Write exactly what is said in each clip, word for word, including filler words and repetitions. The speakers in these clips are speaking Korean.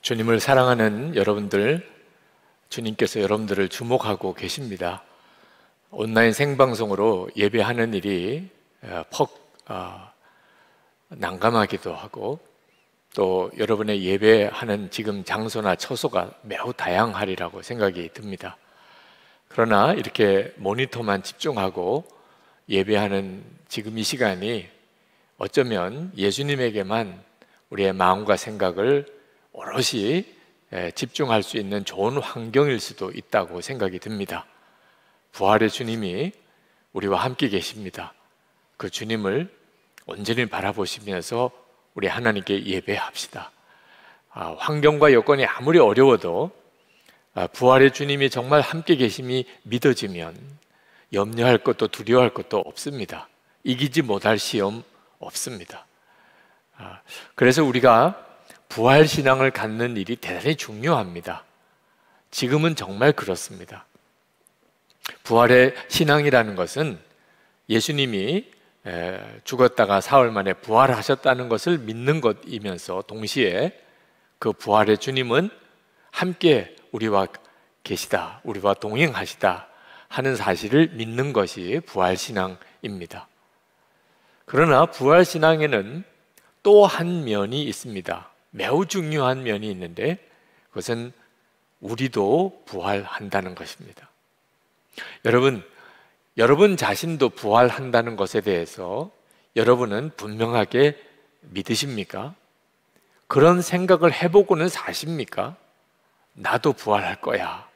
주님을 사랑하는 여러분들, 주님께서 여러분들을 주목하고 계십니다. 온라인 생방송으로 예배하는 일이 퍽 어, 난감하기도 하고, 또 여러분의 예배하는 지금 장소나 처소가 매우 다양하리라고 생각이 듭니다. 그러나 이렇게 모니터만 집중하고 예배하는 지금 이 시간이 어쩌면 예수님에게만 우리의 마음과 생각을 오롯이 집중할 수 있는 좋은 환경일 수도 있다고 생각이 듭니다. 부활의 주님이 우리와 함께 계십니다. 그 주님을 온전히 바라보시면서 우리 하나님께 예배합시다. 아, 환경과 여건이 아무리 어려워도 아, 부활의 주님이 정말 함께 계심이 믿어지면 염려할 것도 두려워할 것도 없습니다. 이기지 못할 시험 없습니다. 아, 그래서 우리가 부활 신앙을 갖는 일이 대단히 중요합니다. 지금은 정말 그렇습니다. 부활의 신앙이라는 것은 예수님이 죽었다가 사흘 만에 부활하셨다는 것을 믿는 것이면서 동시에 그 부활의 주님은 함께 우리와 계시다, 우리와 동행하시다 하는 사실을 믿는 것이 부활 신앙입니다. 그러나 부활 신앙에는 또 한 면이 있습니다. 매우 중요한 면이 있는데 그것은 우리도 부활한다는 것입니다. 여러분, 여러분 자신도 부활한다는 것에 대해서 여러분은 분명하게 믿으십니까? 그런 생각을 해보고는 사십니까? 나도 부활할 거야.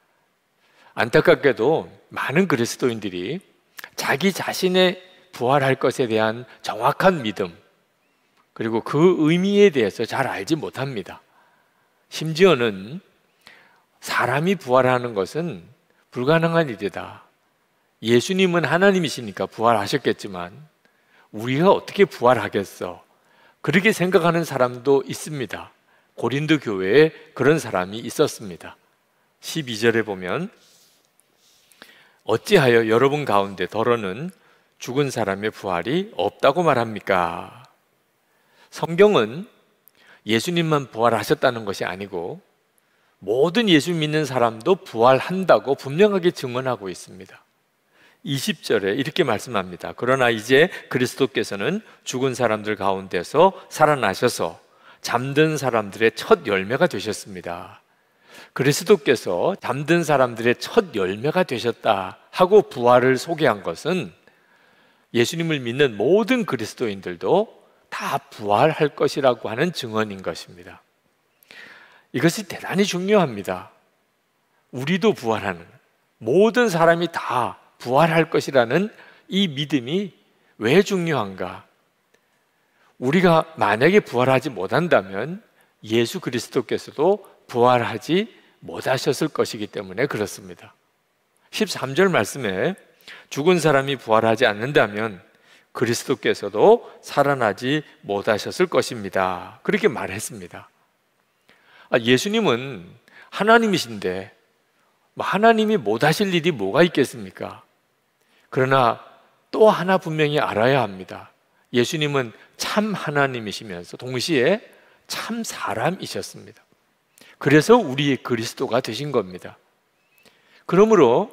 안타깝게도 많은 그리스도인들이 자기 자신의 부활할 것에 대한 정확한 믿음, 그리고 그 의미에 대해서 잘 알지 못합니다. 심지어는 사람이 부활하는 것은 불가능한 일이다. 예수님은 하나님이시니까 부활하셨겠지만 우리가 어떻게 부활하겠어? 그렇게 생각하는 사람도 있습니다. 고린도 교회에 그런 사람이 있었습니다. 십이 절에 보면 어찌하여 여러분 가운데 더러는 죽은 사람의 부활이 없다고 말합니까? 성경은 예수님만 부활하셨다는 것이 아니고 모든 예수 믿는 사람도 부활한다고 분명하게 증언하고 있습니다. 이십 절에 이렇게 말씀합니다. 그러나 이제 그리스도께서는 죽은 사람들 가운데서 살아나셔서 잠든 사람들의 첫 열매가 되셨습니다. 그리스도께서 잠든 사람들의 첫 열매가 되셨다 하고 부활을 소개한 것은 예수님을 믿는 모든 그리스도인들도 다 부활할 것이라고 하는 증언인 것입니다. 이것이 대단히 중요합니다. 우리도 부활하는, 모든 사람이 다 부활할 것이라는 이 믿음이 왜 중요한가? 우리가 만약에 부활하지 못한다면 예수 그리스도께서도 부활하지 못하셨을 것이기 때문에 그렇습니다. 십삼 절 말씀에 죽은 사람이 부활하지 않는다면 그리스도께서도 살아나지 못하셨을 것입니다. 그렇게 말했습니다. 아, 예수님은 하나님이신데 하나님이 못하실 일이 뭐가 있겠습니까? 그러나 또 하나 분명히 알아야 합니다. 예수님은 참 하나님이시면서 동시에 참 사람이셨습니다. 그래서 우리의 그리스도가 되신 겁니다. 그러므로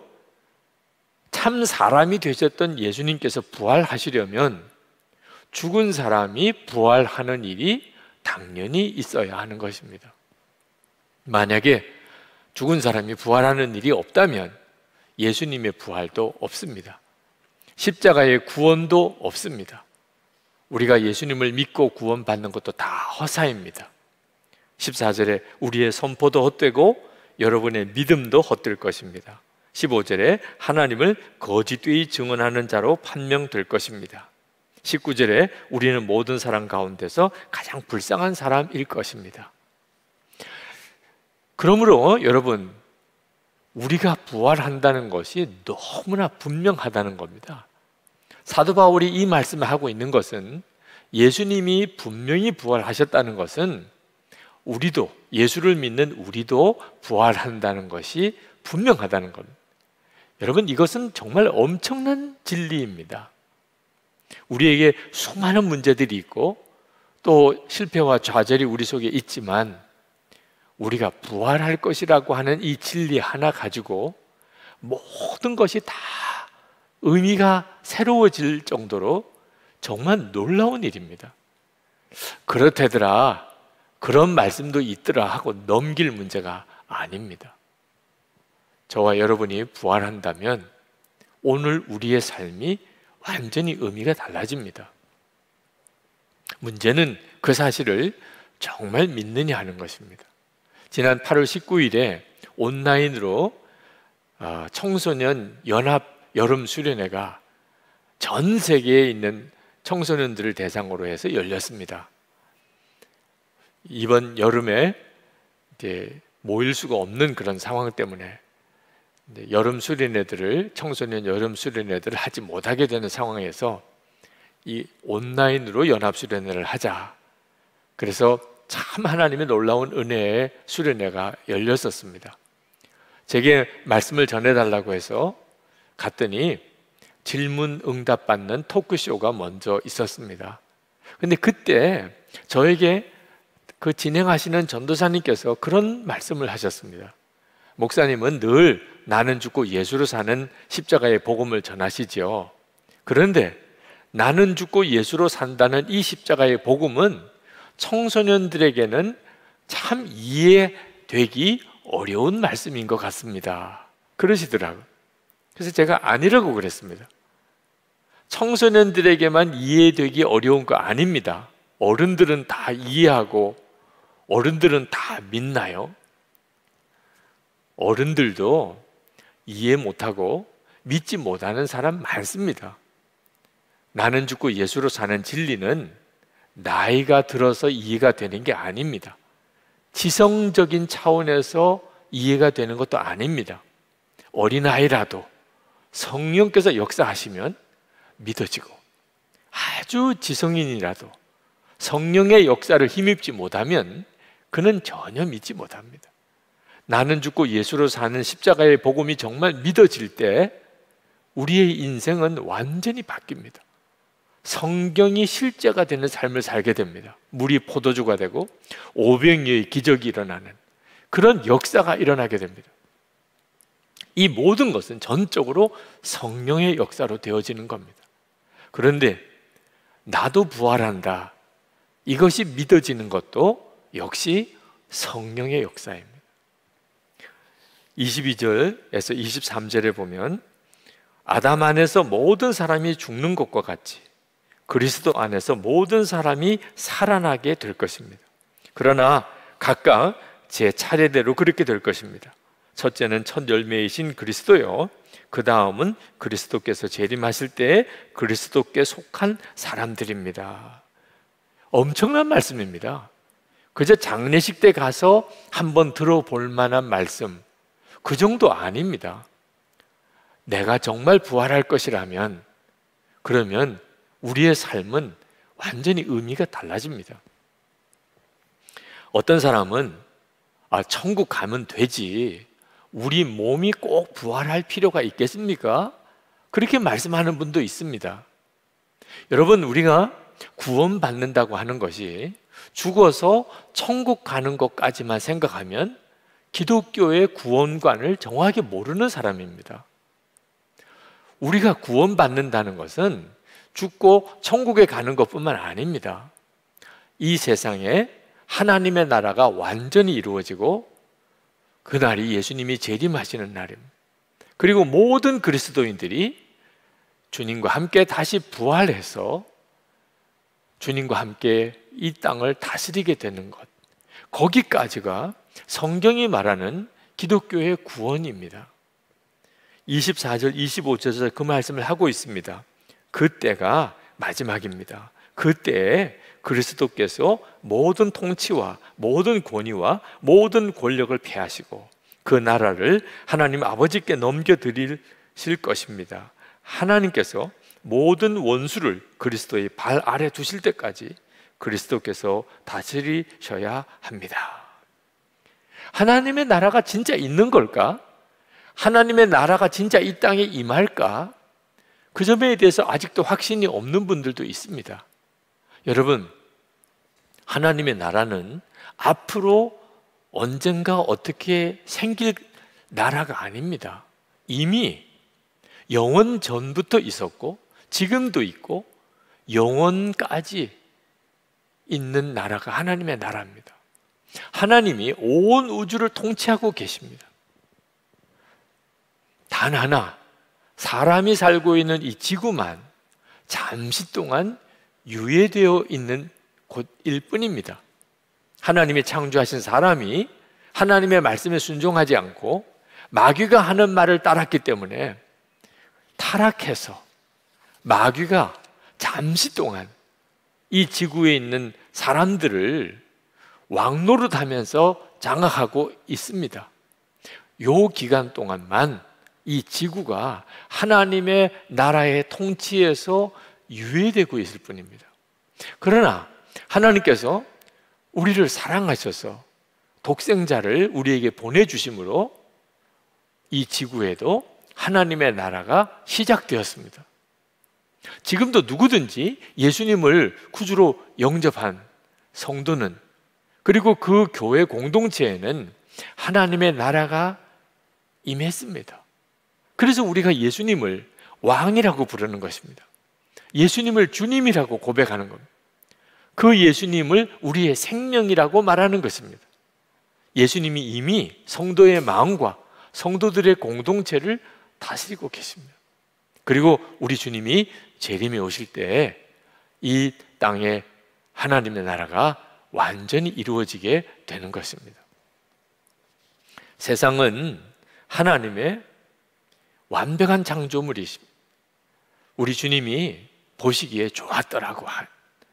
참 사람이 되셨던 예수님께서 부활하시려면 죽은 사람이 부활하는 일이 당연히 있어야 하는 것입니다. 만약에 죽은 사람이 부활하는 일이 없다면 예수님의 부활도 없습니다. 십자가의 구원도 없습니다. 우리가 예수님을 믿고 구원받는 것도 다 허사입니다. 십사 절에 우리의 선포도 헛되고 여러분의 믿음도 헛될 것입니다. 십오 절에 하나님을 거짓되이 증언하는 자로 판명될 것입니다. 십구 절에 우리는 모든 사람 가운데서 가장 불쌍한 사람일 것입니다. 그러므로 여러분, 우리가 부활한다는 것이 너무나 분명하다는 겁니다. 사도 바울이 이 말씀을 하고 있는 것은 예수님이 분명히 부활하셨다는 것은 우리도, 예수를 믿는 우리도 부활한다는 것이 분명하다는 겁니다. 여러분, 이것은 정말 엄청난 진리입니다. 우리에게 수많은 문제들이 있고 또 실패와 좌절이 우리 속에 있지만 우리가 부활할 것이라고 하는 이 진리 하나 가지고 모든 것이 다 의미가 새로워질 정도로 정말 놀라운 일입니다. 그렇대더라, 그런 말씀도 있더라 하고 넘길 문제가 아닙니다. 저와 여러분이 부활한다면 오늘 우리의 삶이 완전히 의미가 달라집니다. 문제는 그 사실을 정말 믿느냐 하는 것입니다. 지난 팔월 십구일에 온라인으로 청소년 연합 여름 수련회가 전 세계에 있는 청소년들을 대상으로 해서 열렸습니다. 이번 여름에 이제 모일 수가 없는 그런 상황 때문에 여름 수련회들을 청소년 여름 수련회들을 하지 못하게 되는 상황에서 이 온라인으로 연합 수련회를 하자. 그래서 참 하나님의 놀라운 은혜의 수련회가 열렸었습니다. 제게 말씀을 전해달라고 해서 갔더니 질문 응답 받는 토크쇼가 먼저 있었습니다. 근데 그때 저에게 그 진행하시는 전도사님께서 그런 말씀을 하셨습니다. 목사님은 늘 나는 죽고 예수로 사는 십자가의 복음을 전하시지요. 그런데 나는 죽고 예수로 산다는 이 십자가의 복음은 청소년들에게는 참 이해되기 어려운 말씀인 것 같습니다. 그러시더라고요. 그래서 제가 아니라고 그랬습니다. 청소년들에게만 이해되기 어려운 거 아닙니다. 어른들은 다 이해하고 어른들은 다 믿나요? 어른들도 이해 못하고 믿지 못하는 사람 많습니다. 나는 죽고 예수로 사는 진리는 나이가 들어서 이해가 되는 게 아닙니다. 지성적인 차원에서 이해가 되는 것도 아닙니다. 어린아이라도 성령께서 역사하시면 믿어지고, 아주 지성인이라도 성령의 역사를 힘입지 못하면 그는 전혀 믿지 못합니다. 나는 죽고 예수로 사는 십자가의 복음이 정말 믿어질 때 우리의 인생은 완전히 바뀝니다. 성경이 실제가 되는 삶을 살게 됩니다. 물이 포도주가 되고 오병이어의 기적이 일어나는 그런 역사가 일어나게 됩니다. 이 모든 것은 전적으로 성령의 역사로 되어지는 겁니다. 그런데 나도 부활한다, 이것이 믿어지는 것도 역시 성령의 역사입니다. 이십이 절에서 이십삼 절에 보면 아담 안에서 모든 사람이 죽는 것과 같이 그리스도 안에서 모든 사람이 살아나게 될 것입니다. 그러나 각각 제 차례대로 그렇게 될 것입니다. 첫째는 첫 열매이신 그리스도요, 그 다음은 그리스도께서 재림하실 때에 그리스도께 속한 사람들입니다. 엄청난 말씀입니다. 그저 장례식 때 가서 한번 들어볼 만한 말씀, 그 정도 아닙니다. 내가 정말 부활할 것이라면 그러면 우리의 삶은 완전히 의미가 달라집니다. 어떤 사람은 아, 천국 가면 되지, 우리 몸이 꼭 부활할 필요가 있겠습니까? 그렇게 말씀하는 분도 있습니다. 여러분, 우리가 구원받는다고 하는 것이 죽어서 천국 가는 것까지만 생각하면 기독교의 구원관을 정확하게 모르는 사람입니다. 우리가 구원받는다는 것은 죽고 천국에 가는 것뿐만 아닙니다. 이 세상에 하나님의 나라가 완전히 이루어지고 그날이 예수님이 재림하시는 날입니다. 그리고 모든 그리스도인들이 주님과 함께 다시 부활해서 주님과 함께 이 땅을 다스리게 되는 것, 거기까지가 성경이 말하는 기독교의 구원입니다. 이십사 절, 이십오 절에서 그 말씀을 하고 있습니다. 그때가 마지막입니다. 그때에 그리스도께서 모든 통치와 모든 권위와 모든 권력을 폐하시고 그 나라를 하나님 아버지께 넘겨드리실 것입니다. 하나님께서 모든 원수를 그리스도의 발 아래 두실 때까지 그리스도께서 다스리셔야 합니다. 하나님의 나라가 진짜 있는 걸까? 하나님의 나라가 진짜 이 땅에 임할까? 그 점에 대해서 아직도 확신이 없는 분들도 있습니다. 여러분, 하나님의 나라는 앞으로 언젠가 어떻게 생길 나라가 아닙니다. 이미 영원 전부터 있었고 지금도 있고 영원까지 있는 나라가 하나님의 나라입니다. 하나님이 온 우주를 통치하고 계십니다. 단 하나, 사람이 살고 있는 이 지구만 잠시 동안 유예되어 있는 곳일 뿐입니다. 하나님이 창조하신 사람이 하나님의 말씀에 순종하지 않고 마귀가 하는 말을 따랐기 때문에 타락해서 마귀가 잠시 동안 이 지구에 있는 사람들을 왕노릇하면서 장악하고 있습니다. 요 기간 동안만 이 지구가 하나님의 나라의 통치에서 유예되고 있을 뿐입니다. 그러나 하나님께서 우리를 사랑하셔서 독생자를 우리에게 보내주심으로 이 지구에도 하나님의 나라가 시작되었습니다. 지금도 누구든지 예수님을 구주로 영접한 성도는, 그리고 그 교회 공동체에는 하나님의 나라가 임했습니다. 그래서 우리가 예수님을 왕이라고 부르는 것입니다. 예수님을 주님이라고 고백하는 겁니다. 그 예수님을 우리의 생명이라고 말하는 것입니다. 예수님이 이미 성도의 마음과 성도들의 공동체를 다스리고 계십니다. 그리고 우리 주님이 재림에 오실 때 이 땅에 하나님의 나라가 완전히 이루어지게 되는 것입니다. 세상은 하나님의 완벽한 창조물이십니다. 우리 주님이 보시기에 좋았더라고 한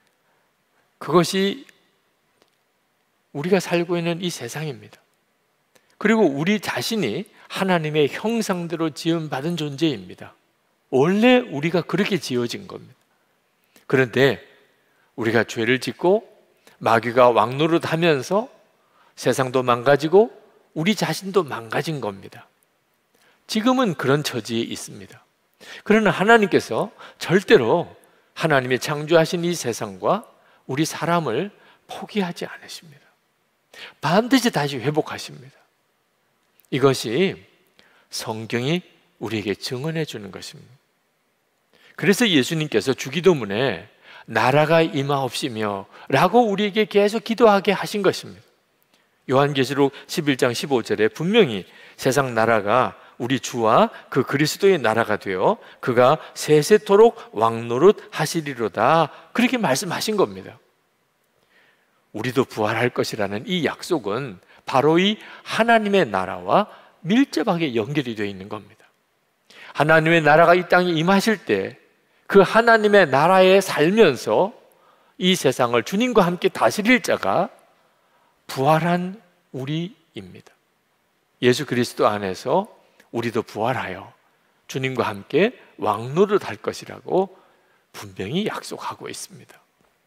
그것이 우리가 살고 있는 이 세상입니다. 그리고 우리 자신이 하나님의 형상대로 지음받은 존재입니다. 원래 우리가 그렇게 지어진 겁니다. 그런데 우리가 죄를 짓고 마귀가 왕노릇하면서 세상도 망가지고 우리 자신도 망가진 겁니다. 지금은 그런 처지에 있습니다. 그러나 하나님께서 절대로 하나님이 창조하신 이 세상과 우리 사람을 포기하지 않으십니다. 반드시 다시 회복하십니다. 이것이 성경이 우리에게 증언해 주는 것입니다. 그래서 예수님께서 주기도문에 나라가 임하옵시며 라고 우리에게 계속 기도하게 하신 것입니다. 요한계시록 십일 장 십오 절에 분명히 세상 나라가 우리 주와 그 그리스도의 나라가 되어 그가 세세토록 왕노릇 하시리로다, 그렇게 말씀하신 겁니다. 우리도 부활할 것이라는 이 약속은 바로 이 하나님의 나라와 밀접하게 연결이 되어 있는 겁니다. 하나님의 나라가 이 땅에 임하실 때 그 하나님의 나라에 살면서 이 세상을 주님과 함께 다스릴 자가 부활한 우리입니다. 예수 그리스도 안에서 우리도 부활하여 주님과 함께 왕노릇 할 것이라고 분명히 약속하고 있습니다.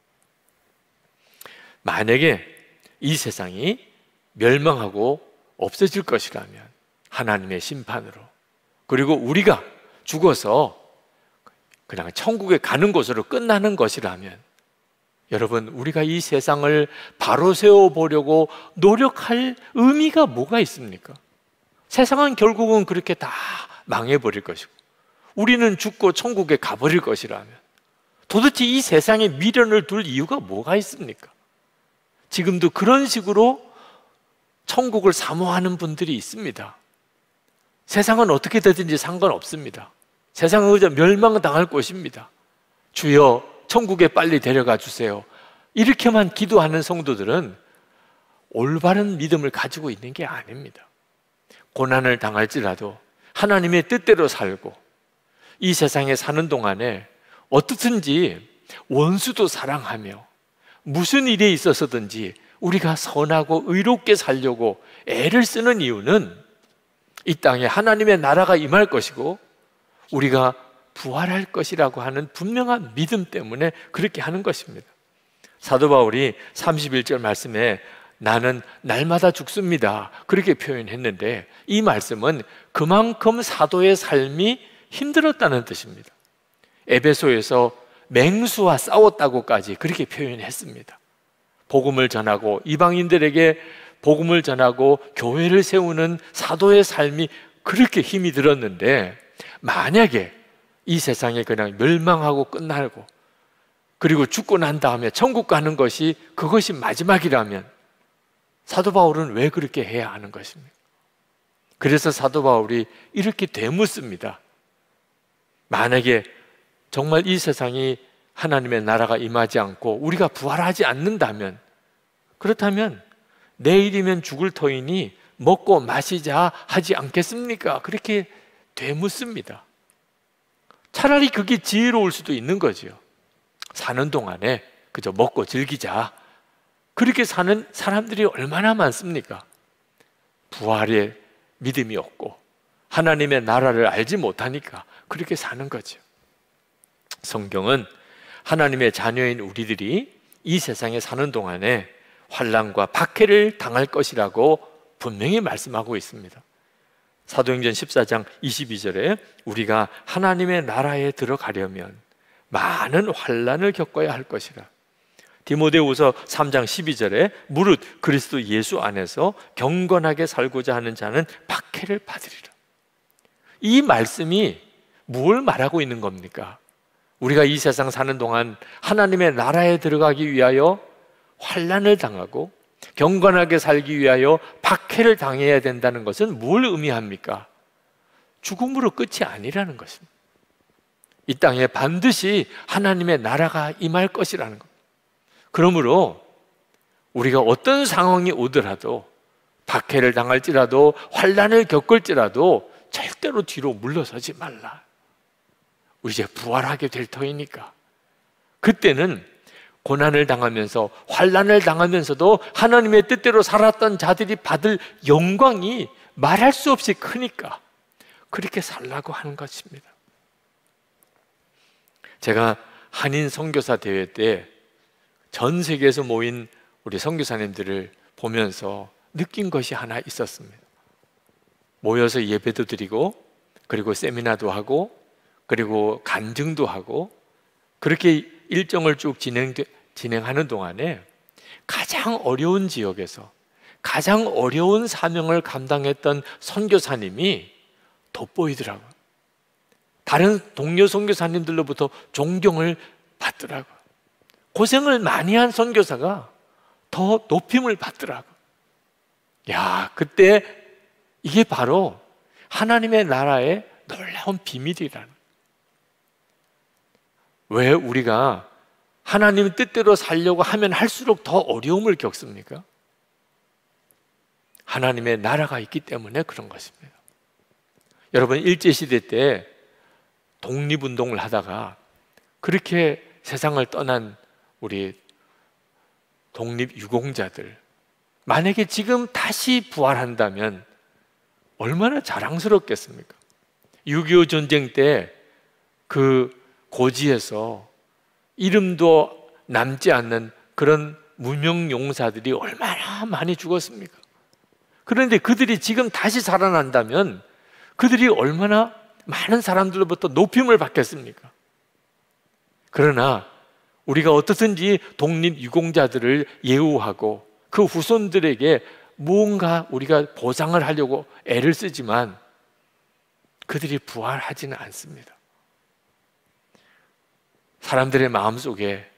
만약에 이 세상이 멸망하고 없어질 것이라면 하나님의 심판으로, 그리고 우리가 죽어서 그냥 천국에 가는 곳으로 끝나는 것이라면, 여러분, 우리가 이 세상을 바로 세워보려고 노력할 의미가 뭐가 있습니까? 세상은 결국은 그렇게 다 망해버릴 것이고 우리는 죽고 천국에 가버릴 것이라면 도대체 이 세상에 미련을 둘 이유가 뭐가 있습니까? 지금도 그런 식으로 천국을 사모하는 분들이 있습니다. 세상은 어떻게 되든지 상관없습니다. 세상은 그저 멸망당할 곳입니다. 주여 천국에 빨리 데려가 주세요. 이렇게만 기도하는 성도들은 올바른 믿음을 가지고 있는 게 아닙니다. 고난을 당할지라도 하나님의 뜻대로 살고 이 세상에 사는 동안에 어떻든지 원수도 사랑하며 무슨 일에 있어서든지 우리가 선하고 의롭게 살려고 애를 쓰는 이유는 이 땅에 하나님의 나라가 임할 것이고 우리가 부활할 것이라고 하는 분명한 믿음 때문에 그렇게 하는 것입니다. 사도 바울이 삼십일 절 말씀에 나는 날마다 죽습니다, 그렇게 표현했는데 이 말씀은 그만큼 사도의 삶이 힘들었다는 뜻입니다. 에베소에서 맹수와 싸웠다고까지 그렇게 표현했습니다. 복음을 전하고 이방인들에게 복음을 전하고 교회를 세우는 사도의 삶이 그렇게 힘이 들었는데, 만약에 이 세상에 그냥 멸망하고 끝나고 그리고 죽고 난 다음에 천국 가는 것이 그것이 마지막이라면 사도 바울은 왜 그렇게 해야 하는 것입니까? 그래서 사도 바울이 이렇게 되묻습니다. 만약에 정말 이 세상이 하나님의 나라가 임하지 않고 우리가 부활하지 않는다면, 그렇다면 내일이면 죽을 터이니 먹고 마시자 하지 않겠습니까? 그렇게 되묻습니다. 차라리 그게 지혜로울 수도 있는 거죠. 사는 동안에 그저 먹고 즐기자, 그렇게 사는 사람들이 얼마나 많습니까? 부활의 믿음이 없고 하나님의 나라를 알지 못하니까 그렇게 사는 거죠. 성경은 하나님의 자녀인 우리들이 이 세상에 사는 동안에 환난과 박해를 당할 것이라고 분명히 말씀하고 있습니다. 사도행전 십사 장 이십이 절에 우리가 하나님의 나라에 들어가려면 많은 환난을 겪어야 할 것이라. 디모데후서 삼 장 십이 절에 무릇 그리스도 예수 안에서 경건하게 살고자 하는 자는 박해를 받으리라. 이 말씀이 뭘 말하고 있는 겁니까? 우리가 이 세상 사는 동안 하나님의 나라에 들어가기 위하여 환난을 당하고 경건하게 살기 위하여 박해를 당해야 된다는 것은 뭘 의미합니까? 죽음으로 끝이 아니라는 것입니다. 이 땅에 반드시 하나님의 나라가 임할 것이라는 것. 그러므로 우리가 어떤 상황이 오더라도, 박해를 당할지라도 환난을 겪을지라도 절대로 뒤로 물러서지 말라. 우리 이제 부활하게 될 터이니까. 그때는 고난을 당하면서 환난을 당하면서도 하나님의 뜻대로 살았던 자들이 받을 영광이 말할 수 없이 크니까 그렇게 살라고 하는 것입니다. 제가 한인 선교사 대회 때 전 세계에서 모인 우리 선교사님들을 보면서 느낀 것이 하나 있었습니다. 모여서 예배도 드리고 그리고 세미나도 하고 그리고 간증도 하고 그렇게 일정을 쭉 진행, 진행하는 동안에 가장 어려운 지역에서 가장 어려운 사명을 감당했던 선교사님이 돋보이더라고요. 다른 동료 선교사님들로부터 존경을 받더라고요. 고생을 많이 한 선교사가 더 높임을 받더라고요. 야, 그때 이게 바로 하나님의 나라의 놀라운 비밀이라는. 왜 우리가 하나님 뜻대로 살려고 하면 할수록 더 어려움을 겪습니까? 하나님의 나라가 있기 때문에 그런 것입니다. 여러분, 일제시대 때 독립운동을 하다가 그렇게 세상을 떠난 우리 독립유공자들, 만약에 지금 다시 부활한다면 얼마나 자랑스럽겠습니까? 육이오 전쟁 때 그 고지에서 이름도 남지 않는 그런 무명용사들이 얼마나 많이 죽었습니까? 그런데 그들이 지금 다시 살아난다면 그들이 얼마나 많은 사람들로부터 높임을 받겠습니까? 그러나 우리가 어떻든지 독립유공자들을 예우하고 그 후손들에게 무언가 우리가 보상을 하려고 애를 쓰지만 그들이 부활하지는 않습니다. 사람들의 마음속에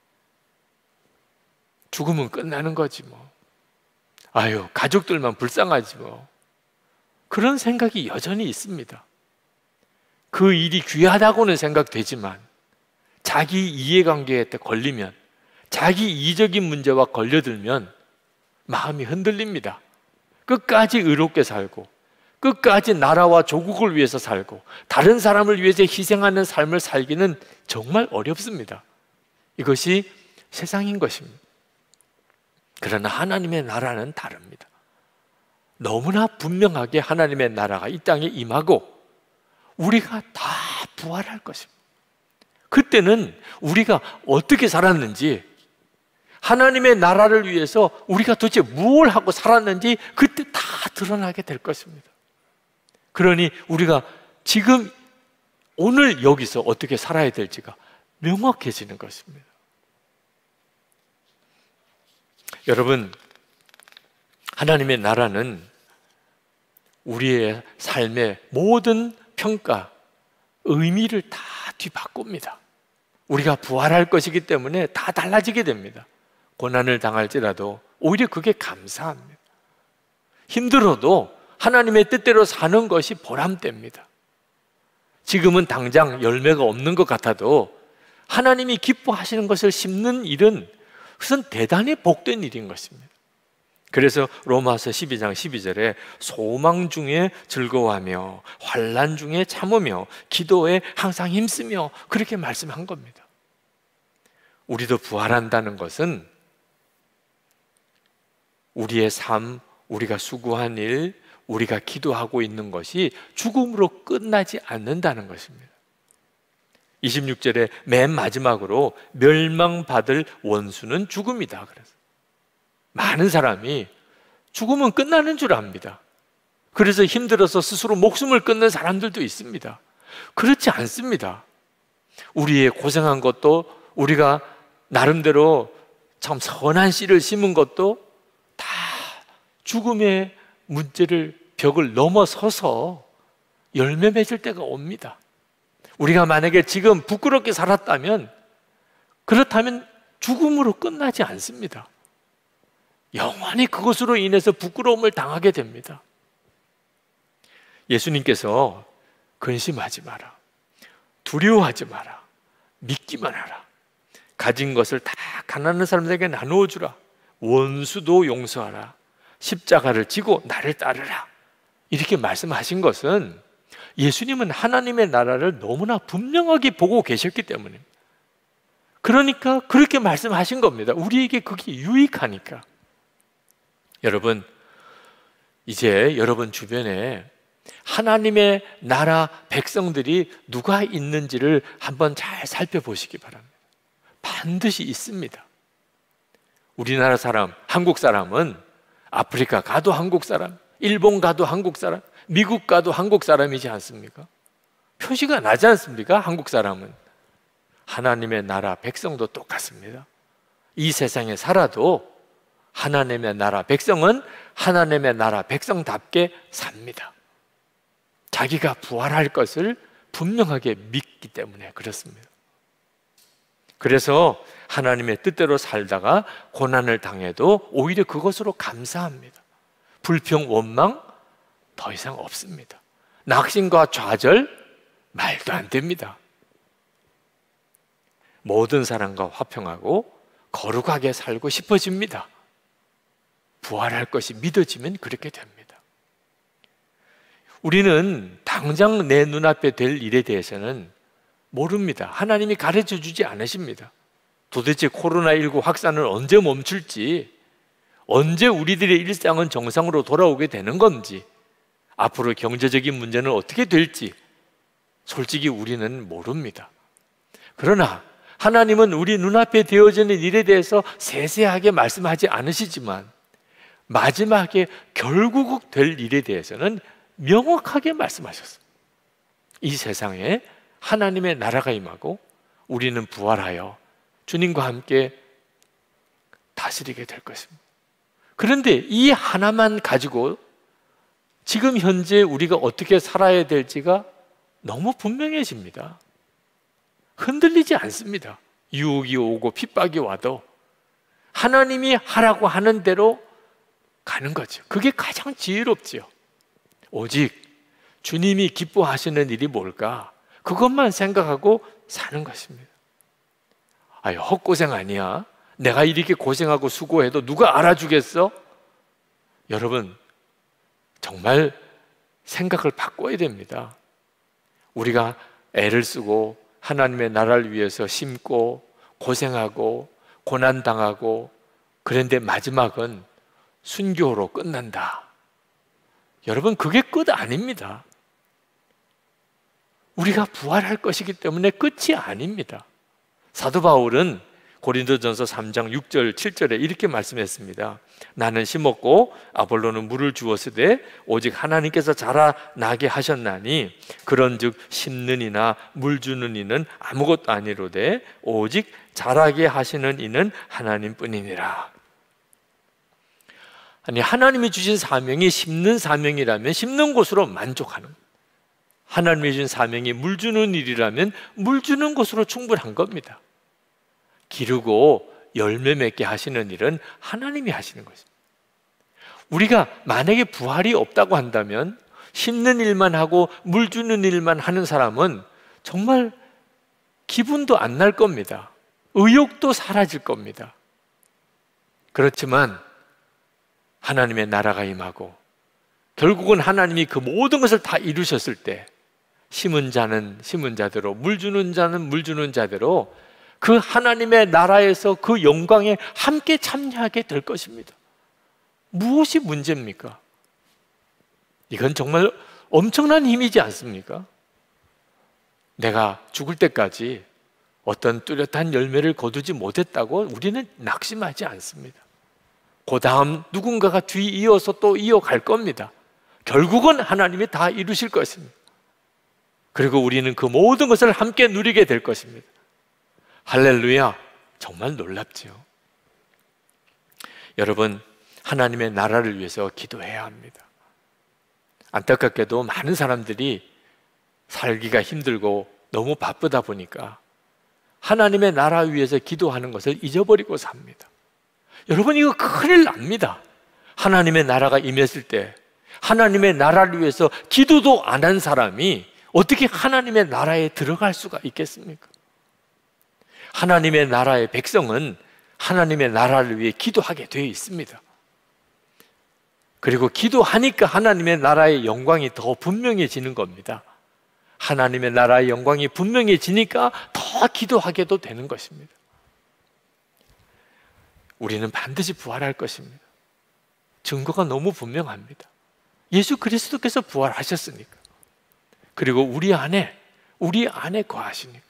죽으면 끝나는 거지 뭐, 아유 가족들만 불쌍하지 뭐, 그런 생각이 여전히 있습니다. 그 일이 귀하다고는 생각되지만 자기 이해관계에 걸리면, 자기 이적인 문제와 걸려들면 마음이 흔들립니다. 끝까지 의롭게 살고 끝까지 나라와 조국을 위해서 살고 다른 사람을 위해서 희생하는 삶을 살기는 정말 어렵습니다. 이것이 세상인 것입니다. 그러나 하나님의 나라는 다릅니다. 너무나 분명하게 하나님의 나라가 이 땅에 임하고 우리가 다 부활할 것입니다. 그때는 우리가 어떻게 살았는지, 하나님의 나라를 위해서 우리가 도대체 무엇을 하고 살았는지 그때 다 드러나게 될 것입니다. 그러니 우리가 지금 오늘 여기서 어떻게 살아야 될지가 명확해지는 것입니다. 여러분, 하나님의 나라는 우리의 삶의 모든 평가, 의미를 다 뒤바꿉니다. 우리가 부활할 것이기 때문에 다 달라지게 됩니다. 고난을 당할지라도 오히려 그게 감사합니다. 힘들어도 하나님의 뜻대로 사는 것이 보람됩니다. 지금은 당장 열매가 없는 것 같아도 하나님이 기뻐하시는 것을 심는 일은 그것은 대단히 복된 일인 것입니다. 그래서 로마서 십이 장 십이 절에 소망 중에 즐거워하며 환난 중에 참으며 기도에 항상 힘쓰며 그렇게 말씀한 겁니다. 우리도 부활한다는 것은 우리의 삶, 우리가 수고한 일, 우리가 기도하고 있는 것이 죽음으로 끝나지 않는다는 것입니다. 이십육 절에 맨 마지막으로 멸망받을 원수는 죽음이다. 그래서 많은 사람이 죽음은 끝나는 줄 압니다. 그래서 힘들어서 스스로 목숨을 끊는 사람들도 있습니다. 그렇지 않습니다. 우리의 고생한 것도, 우리가 나름대로 참 선한 씨를 심은 것도 다 죽음의 문제를, 벽을 넘어서서 열매 맺을 때가 옵니다. 우리가 만약에 지금 부끄럽게 살았다면, 그렇다면 죽음으로 끝나지 않습니다. 영원히 그것으로 인해서 부끄러움을 당하게 됩니다. 예수님께서 근심하지 마라, 두려워하지 마라, 믿기만 하라, 가진 것을 다 가난한 사람들에게 나누어 주라, 원수도 용서하라, 십자가를 지고 나를 따르라, 이렇게 말씀하신 것은 예수님은 하나님의 나라를 너무나 분명하게 보고 계셨기 때문입니다. 그러니까 그렇게 말씀하신 겁니다. 우리에게 그게 유익하니까. 여러분, 이제 여러분 주변에 하나님의 나라 백성들이 누가 있는지를 한번 잘 살펴보시기 바랍니다. 반드시 있습니다. 우리나라 사람, 한국 사람은 아프리카 가도 한국 사람, 일본 가도 한국 사람, 미국 가도 한국 사람이지 않습니까? 표시가 나지 않습니까? 한국 사람은. 하나님의 나라 백성도 똑같습니다. 이 세상에 살아도 하나님의 나라 백성은 하나님의 나라 백성답게 삽니다. 자기가 부활할 것을 분명하게 믿기 때문에 그렇습니다. 그래서 하나님의 뜻대로 살다가 고난을 당해도 오히려 그것으로 감사합니다. 불평, 원망 더 이상 없습니다. 낙심과 좌절 말도 안 됩니다. 모든 사람과 화평하고 거룩하게 살고 싶어집니다. 부활할 것이 믿어지면 그렇게 됩니다. 우리는 당장 내 눈앞에 될 일에 대해서는 모릅니다. 하나님이 가르쳐 주지 않으십니다. 도대체 코로나십구 확산을 언제 멈출지, 언제 우리들의 일상은 정상으로 돌아오게 되는 건지, 앞으로 경제적인 문제는 어떻게 될지 솔직히 우리는 모릅니다. 그러나 하나님은 우리 눈앞에 되어지는 일에 대해서 세세하게 말씀하지 않으시지만 마지막에 결국 될 일에 대해서는 명확하게 말씀하셨습니다. 이 세상에 하나님의 나라가 임하고 우리는 부활하여 주님과 함께 다스리게 될 것입니다. 그런데 이 하나만 가지고 지금 현재 우리가 어떻게 살아야 될지가 너무 분명해집니다. 흔들리지 않습니다. 유혹이 오고 핍박이 와도 하나님이 하라고 하는 대로 가는 거죠. 그게 가장 지혜롭지요. 오직 주님이 기뻐하시는 일이 뭘까? 그것만 생각하고 사는 것입니다. 아유, 헛고생 아니야? 내가 이렇게 고생하고 수고해도 누가 알아주겠어? 여러분, 정말 생각을 바꿔야 됩니다. 우리가 애를 쓰고 하나님의 나라를 위해서 심고 고생하고 고난당하고 그런데 마지막은 순교로 끝난다. 여러분, 그게 끝 아닙니다. 우리가 부활할 것이기 때문에 끝이 아닙니다. 사도 바울은 고린도전서 삼 장 육 절 칠 절에 이렇게 말씀했습니다. 나는 심었고 아볼로는 물을 주었으되 오직 하나님께서 자라나게 하셨나니 그런즉 심는 이나 물 주는 이는 아무것도 아니로되 오직 자라게 하시는 이는 하나님뿐이니라. 아니, 하나님이 주신 사명이 심는 사명이라면 심는 곳으로 만족하는 거예요. 하나님이 주신 사명이 물 주는 일이라면 물 주는 곳으로 충분한 겁니다. 기르고 열매 맺게 하시는 일은 하나님이 하시는 것입니다. 우리가 만약에 부활이 없다고 한다면 심는 일만 하고 물 주는 일만 하는 사람은 정말 기분도 안 날 겁니다. 의욕도 사라질 겁니다. 그렇지만 하나님의 나라가 임하고 결국은 하나님이 그 모든 것을 다 이루셨을 때 심은 자는 심은 자대로, 물 주는 자는 물 주는 자대로 그 하나님의 나라에서 그 영광에 함께 참여하게 될 것입니다. 무엇이 문제입니까? 이건 정말 엄청난 힘이지 않습니까? 내가 죽을 때까지 어떤 뚜렷한 열매를 거두지 못했다고 우리는 낙심하지 않습니다. 그 다음 누군가가 뒤 이어서 또 이어갈 겁니다. 결국은 하나님이 다 이루실 것입니다. 그리고 우리는 그 모든 것을 함께 누리게 될 것입니다. 할렐루야! 정말 놀랍지요. 여러분, 하나님의 나라를 위해서 기도해야 합니다. 안타깝게도 많은 사람들이 살기가 힘들고 너무 바쁘다 보니까 하나님의 나라 위해서 기도하는 것을 잊어버리고 삽니다. 여러분, 이거 큰일 납니다. 하나님의 나라가 임했을 때 하나님의 나라를 위해서 기도도 안 한 사람이 어떻게 하나님의 나라에 들어갈 수가 있겠습니까? 하나님의 나라의 백성은 하나님의 나라를 위해 기도하게 되어 있습니다. 그리고 기도하니까 하나님의 나라의 영광이 더 분명해지는 겁니다. 하나님의 나라의 영광이 분명해지니까 더 기도하게도 되는 것입니다. 우리는 반드시 부활할 것입니다. 증거가 너무 분명합니다. 예수 그리스도께서 부활하셨으니까. 그리고 우리 안에, 우리 안에 거하시니까.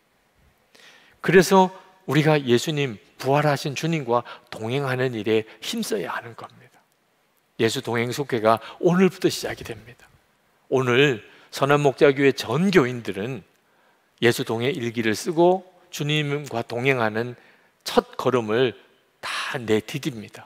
그래서 우리가 예수님, 부활하신 주님과 동행하는 일에 힘써야 하는 겁니다. 예수 동행 속회가 오늘부터 시작이 됩니다. 오늘 선한목자교회 전 교인들은 예수 동행 일기를 쓰고 주님과 동행하는 첫 걸음을 다 내디딥니다.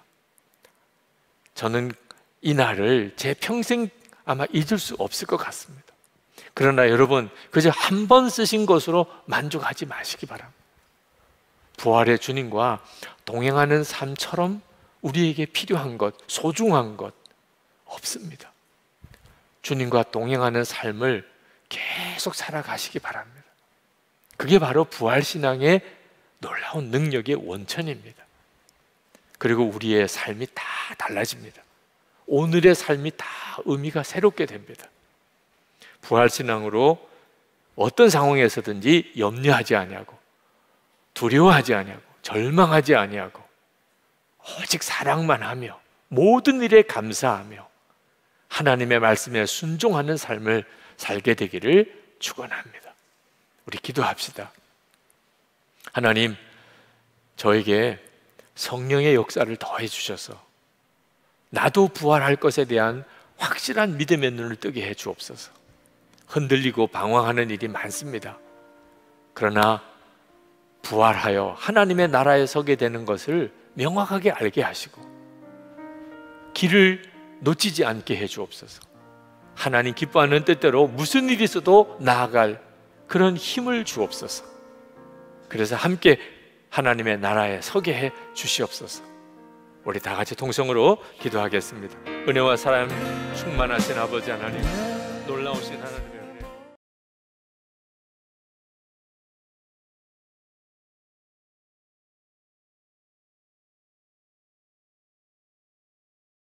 저는 이 날을 제 평생 아마 잊을 수 없을 것 같습니다. 그러나 여러분, 그저 한 번 쓰신 것으로 만족하지 마시기 바랍니다. 부활의 주님과 동행하는 삶처럼 우리에게 필요한 것, 소중한 것 없습니다. 주님과 동행하는 삶을 계속 살아가시기 바랍니다. 그게 바로 부활신앙의 놀라운 능력의 원천입니다. 그리고 우리의 삶이 다 달라집니다. 오늘의 삶이 다 의미가 새롭게 됩니다. 부활신앙으로 어떤 상황에서든지 염려하지 아니하고 두려워하지 아니하고 절망하지 아니하고 오직 사랑만 하며 모든 일에 감사하며 하나님의 말씀에 순종하는 삶을 살게 되기를 축원합니다. 우리 기도합시다. 하나님, 저에게 성령의 역사를 더해 주셔서 나도 부활할 것에 대한 확실한 믿음의 눈을 뜨게 해 주옵소서. 흔들리고 방황하는 일이 많습니다. 그러나 부활하여 하나님의 나라에 서게 되는 것을 명확하게 알게 하시고 길을 놓치지 않게 해 주옵소서. 하나님 기뻐하는 뜻대로 무슨 일이 있어도 나아갈 그런 힘을 주옵소서. 그래서 함께 하나님의 나라에 서게 해 주시옵소서. 우리 다 같이 통성으로 기도하겠습니다. 은혜와 사랑 충만하신 아버지 하나님, 놀라우신 하나님의